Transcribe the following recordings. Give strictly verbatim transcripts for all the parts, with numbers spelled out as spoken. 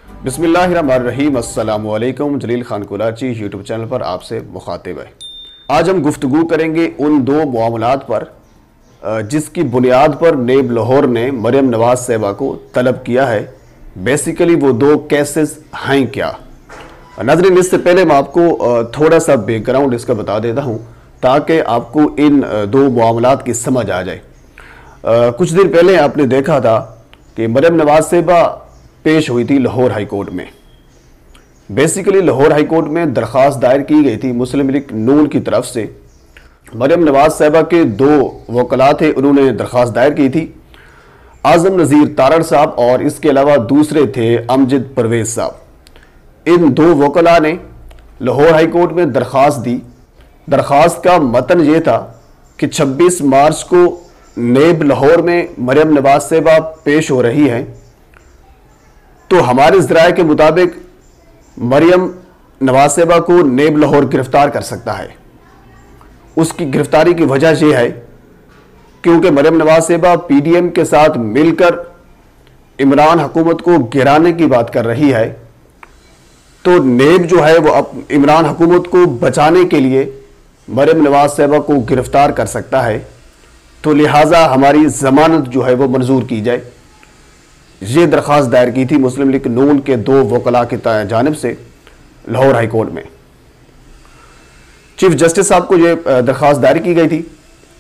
बिस्मिल्लाहिर्रहमानिर्रहीम। अस्सलामु अलैकुम। जलील खान कुलाची यूट्यूब चैनल पर आपसे मुखातिब है। आज हम गुफ्तगू करेंगे उन दो मामलात पर जिसकी बुनियाद पर नेब लाहौर ने मरियम नवाज साहिबा को तलब किया है। बेसिकली वो दो केसेस हैं क्या। नाज़रीन, इससे पहले मैं आपको थोड़ा सा बैकग्राउंड इसका बता देता हूँ ताकि आपको इन दो मामलात की समझ आ जाए। कुछ दिन पहले आपने देखा था कि मरियम नवाज साहिबा पेश हुई थी लाहौर हाई कोर्ट में। बेसिकली लाहौर हाई कोर्ट में दरख्वास्त दायर की गई थी मुस्लिम लीग नून की तरफ से। मरियम नवाज साहिबा के दो वकला थे, उन्होंने दरख्वास्त दायर की थी, आजम नज़ीर तारड़ साहब और इसके अलावा दूसरे थे अमजद परवेज साहब। इन दो वकला ने लाहौर हाई कोर्ट में दरख्वास्त दी। दरख्वास्त का मतन ये था कि छब्बीस मार्च को नेब लाहौर में मरियम नवाज साहिबा पेश हो रही हैं, तो हमारे ज़राए के मुताबिक मरियम नवाज साहिबा को नेब लाहौर गिरफ्तार कर सकता है। उसकी गिरफ्तारी की वजह यह है क्योंकि मरियम नवाज साहिबा पीडीएम के साथ मिलकर इमरान हुकूमत को गिराने की बात कर रही है, तो नेब जो है वो इमरान हुकूमत को बचाने के लिए मरियम नवाज साहिबा को गिरफ्तार कर सकता है। तो लिहाजा हमारी जमानत जो है वो मंजूर की जाए। ये दरख्वास्त दायर की थी मुस्लिम लीग नून के दो वकला की जानिब से लाहौर हाई कोर्ट में। चीफ जस्टिस साहब को यह दरख्वास्त दायर की गई थी।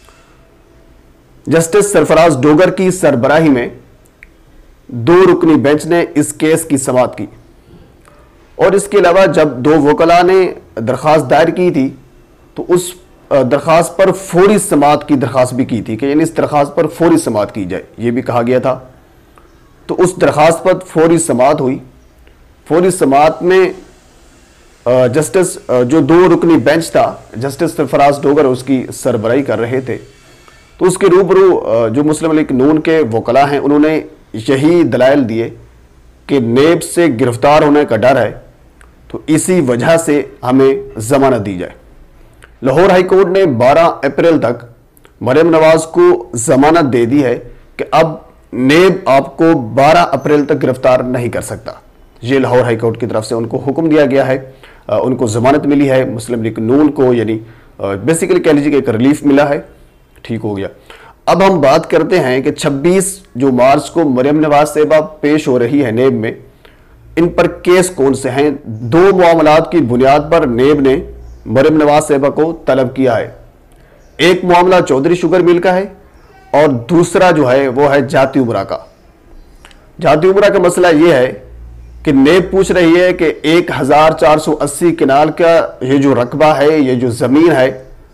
जस्टिस सरफराज डोगर की सरबराही में दो रुकनी बेंच ने इस केस की समाअत की और इसके अलावा जब दो वकला ने दरख्वास्त दायर की थी तो उस दरख्वास्त पर फौरी समाअत की दरख्वास्त भी की थी कि यानी इस दरख्वास्त पर फौरी समाअत की जाए, यह भी कहा गया था। तो उस दरख्वास्त पर फौरी समाअत हुई। फौरी समाअत में जस्टिस जो दो रुकनी बेंच था, जस्टिस सरफराज डोगर उसकी सरबराही कर रहे थे, तो उसके रूबरू जो मुस्लिम लीग नून के वकला हैं उन्होंने यही दलाइल दिए कि नेब से गिरफ्तार होने का डर है, तो इसी वजह से हमें जमानत दी जाए। लाहौर हाई कोर्ट ने बारह अप्रैल तक मरियम नवाज को जमानत दे दी है कि अब नेब आपको बारह अप्रैल तक गिरफ्तार नहीं कर सकता। ये लाहौर हाई कोर्ट की तरफ से उनको हुक्म दिया गया है, उनको जमानत मिली है। मुस्लिम लीग नून को यानी बेसिकली कह लीजिए कि एक रिलीफ मिला है, ठीक हो गया। अब हम बात करते हैं कि छब्बीस जो मार्च को मरियम नवाज साहिबा पेश हो रही है नेब में, इन पर केस कौन से हैं। दो मामलात की बुनियाद पर नेब ने मरियम नवाज साहिबा को तलब किया है। एक मामला चौधरी शुगर मिल का है और दूसरा जो है वो है जाती उमरा का। जाती उमरा का मसला यह है कि नेब पूछ रही है कि एक हजार चार सौ अस्सी किनाल का ये जो रकबा है, ये जो जमीन है,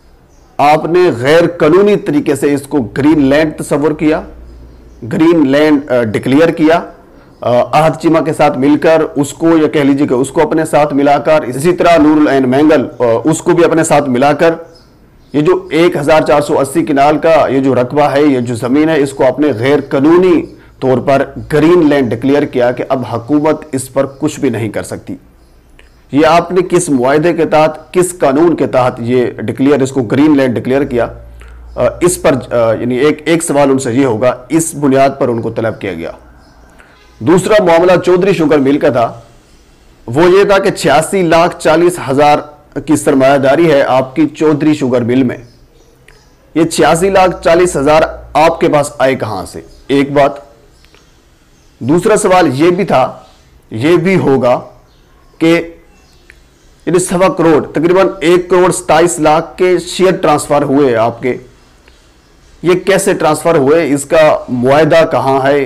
आपने गैर कानूनी तरीके से इसको ग्रीन लैंड तस्वर किया, ग्रीन लैंड डिक्लेयर किया, आहद चीमा के साथ मिलकर उसको, या कह लीजिए कि उसको अपने साथ मिलाकर, इसी तरह नूरुल ऐन मैंगल उसको भी अपने साथ मिलाकर ये जो एक हजार चार सौ अस्सी किनाल का ये जो रकबा है, ये जो जमीन है, इसको आपने गैर कानूनी तौर पर ग्रीन लैंड डिक्लेयर किया कि अब हुकूमत इस पर कुछ भी नहीं कर सकती। ये आपने किस मुआहदे के तहत, किस कानून के तहत ये डिक्लेयर, इसको ग्रीन लैंड डिक्लेयर किया, इस पर यानी एक एक सवाल उनसे ये होगा। इस बुनियाद पर उनको तलब किया गया। दूसरा मामला चौधरी शुगर मिल का था। वो ये था कि छियासी लाख चालीस हजार की सरमायादारी है आपकी चौधरी शुगर मिल में। ये छियासी लाख चालीस हजार आपके पास आए कहां से, एक बात। दूसरा सवाल यह भी था, यह भी होगा कि यानी सवा करोड़, तकरीबन एक करोड़ सताइस लाख के शेयर ट्रांसफर हुए आपके, ये कैसे ट्रांसफर हुए, इसका मुआहदा कहां है,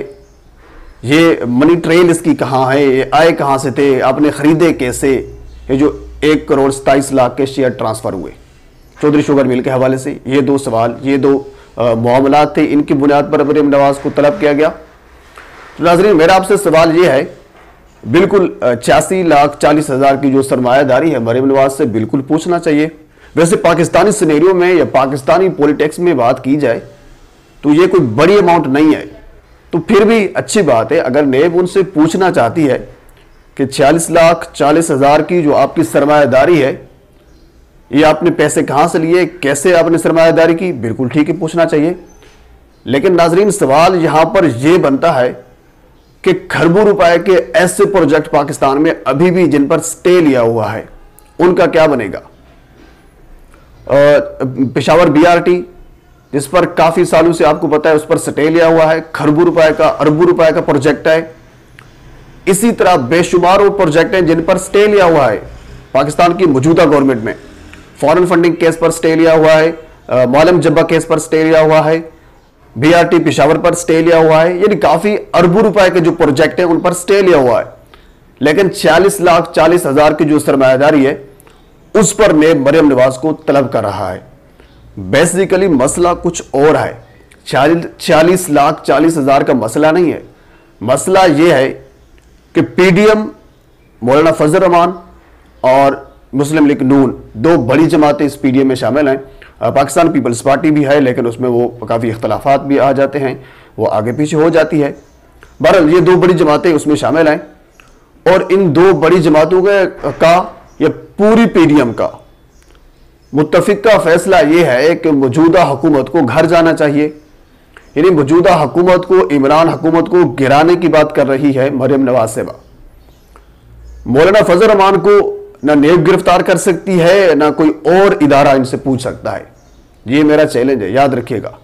ये मनी ट्रेल इसकी कहां है, ये आए कहां से थे, आपने खरीदे कैसे। ये जो एक करोड़ सताइस लाख के शेयर ट्रांसफर हुए चौधरी शुगर मिल के हवाले से, ये दो सवाल, ये दो मामला थे, इनकी बुनियाद पर मरियम नवाज को तलब किया गया। तो नाज़रीन, मेरा आपसे सवाल ये है, बिल्कुल छियासी लाख चालीस हजार की जो सरमायादारी है मरियम नवाज से बिल्कुल पूछना चाहिए। वैसे पाकिस्तानी सिनेरियो में या पाकिस्तानी पॉलिटिक्स में बात की जाए तो ये कोई बड़ी अमाउंट नहीं है, तो फिर भी अच्छी बात है। अगर नेब उनसे पूछना चाहती है कि छियालीस लाख चालीस हजार की जो आपकी सरमायादारी है, ये आपने पैसे कहां से लिए, कैसे आपने सरमायादारी की, बिल्कुल ठीक है, पूछना चाहिए। लेकिन नाजरीन, सवाल यहां पर यह बनता है कि खरबों रुपए के ऐसे प्रोजेक्ट पाकिस्तान में अभी भी जिन पर स्टे लिया हुआ है, उनका क्या बनेगा। पेशावर बीआरटी जिस पर काफी सालों से आपको पता है उस पर स्टे लिया हुआ है, खरबों रुपए का अरबों रुपए का प्रोजेक्ट है। इसी तरह बेशुमार वो प्रोजेक्ट हैं जिन पर स्टे लिया हुआ है पाकिस्तान की मौजूदा गवर्नमेंट में। फॉरेन फंडिंग केस पर स्टे लिया हुआ है, मौलम जब्बा केस पर स्टे लिया हुआ है, बीआरटी पेशावर पर स्टे लिया हुआ है, यानी काफी अरबों रुपए के जो प्रोजेक्ट हैं उन पर स्टे लिया हुआ है। लेकिन छियालीस लाख चालीस हजार की जो सरमायादारी है उस पर नेब मरियम नवाज को तलब कर रहा है। बेसिकली मसला कुछ और है। छियालीस लाख चालीस हजार का मसला नहीं है। मसला यह है कि पीडीएम, मौलाना फजल रहमान और मुस्लिम लीग नून, दो बड़ी जमातें इस पीडीएम में शामिल हैं। पाकिस्तान पीपल्स पार्टी भी है, लेकिन उसमें वो काफ़ी इख्तलाफात भी आ जाते हैं, वो आगे पीछे हो जाती है। बहरहाल ये दो बड़ी जमातें उसमें शामिल हैं और इन दो बड़ी जमातों का या पूरी पीडीएम का मुत्तफिका फैसला ये है कि मौजूदा हुकूमत को घर जाना चाहिए। यानी मौजूदा हुकूमत को, इमरान हुकूमत को गिराने की बात कर रही है मरियम नवाज साहिबा। मौलाना फजल रहमान को ना नेब गिरफ्तार कर सकती है, ना कोई और इदारा इनसे पूछ सकता है। ये मेरा चैलेंज है, याद रखिएगा।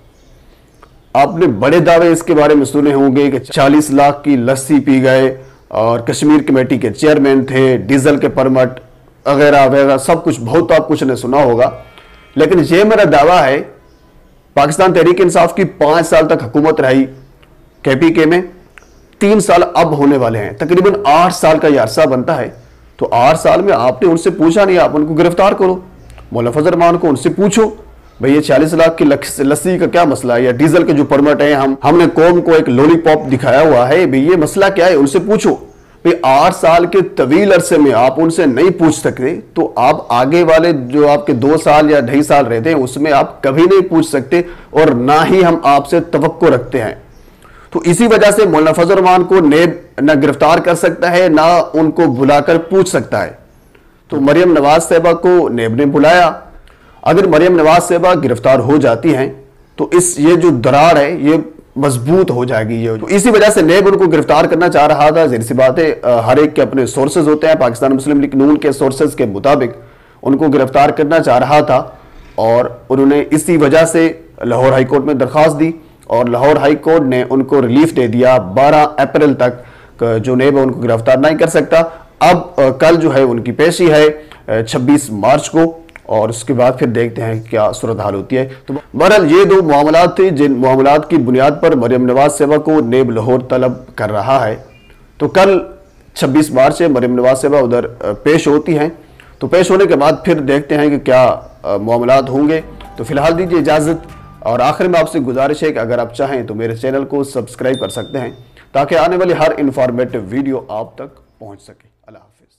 आपने बड़े दावे इसके बारे में सुने होंगे कि चालीस लाख की लस्सी पी गए और कश्मीर कमेटी के चेयरमैन थे, डीजल के परमिट वगैरह वगैरह सब कुछ, बहुत आप कुछ ने सुना होगा। लेकिन यह मेरा दावा है, पाकिस्तान तहरीक इंसाफ की पांच साल तक हुकूमत रही केपीके में, तीन साल अब होने वाले हैं, तकरीबन आठ साल का यह अरसा बनता है। तो आठ साल में आपने उनसे पूछा नहीं, आप उनको गिरफ्तार करो। मौलाना फजल रहमान को उनसे पूछो भाई ये चालीस लाख की लस्सी का क्या मसला है, या डीजल के जो परमिट है, हम हमने कौम को एक लॉलीपॉप दिखाया हुआ है, भाई ये मसला क्या है, उनसे पूछो। भाई आठ साल के तवील अरसे में आप उनसे नहीं पूछ सकते तो आप आगे वाले जो आपके दो साल या ढाई साल रहते हैं उसमें आप कभी नहीं पूछ सकते, और ना ही हम आपसे तवक्को रखते हैं। तो इसी वजह से मौलाना फजल रहमान को नेब ना गिरफ्तार कर सकता है, ना उनको बुलाकर पूछ सकता है। तो मरियम नवाज साहिबा को नेब ने बुलाया। अगर मरियम नवाज साहिबा गिरफ्तार हो जाती हैं तो इस ये जो दरार है ये मजबूत हो जाएगी। ये तो इसी वजह से नेब उनको गिरफ्तार करना चाह रहा था। जाहिर सी बात है, हर एक के अपने सोर्सेज होते हैं। पाकिस्तान मुस्लिम लीग नून के सोर्सेज के मुताबिक उनको गिरफ्तार करना चाह रहा था और उन्होंने इसी वजह से लाहौर हाई कोर्ट में दरख्वास्त दी और लाहौर हाई कोर्ट ने उनको रिलीफ दे दिया बारह अप्रैल तक, जो नेब उनको गिरफ्तार नहीं कर सकता। अब कल जो है उनकी पेशी है छब्बीस मार्च को, और उसके बाद फिर देखते हैं क्या सूरत हाल होती है। तो बहरहाल ये दो मामलात थे जिन मामलात की बुनियाद पर मरियम नवाज साहिबा को नेब लाहौर तलब कर रहा है। तो कल छब्बीस मार्च से मरियम नवाज साहिबा उधर पेश होती हैं। तो पेश होने के बाद फिर देखते हैं कि क्या मामलात होंगे। तो फिलहाल दीजिए इजाज़त, और आखिर में आपसे गुजारिश है कि अगर आप चाहें तो मेरे चैनल को सब्सक्राइब कर सकते हैं ताकि आने वाली हर इंफॉर्मेटिव वीडियो आप तक पहुँच सके। अल्लाह हाफिज़।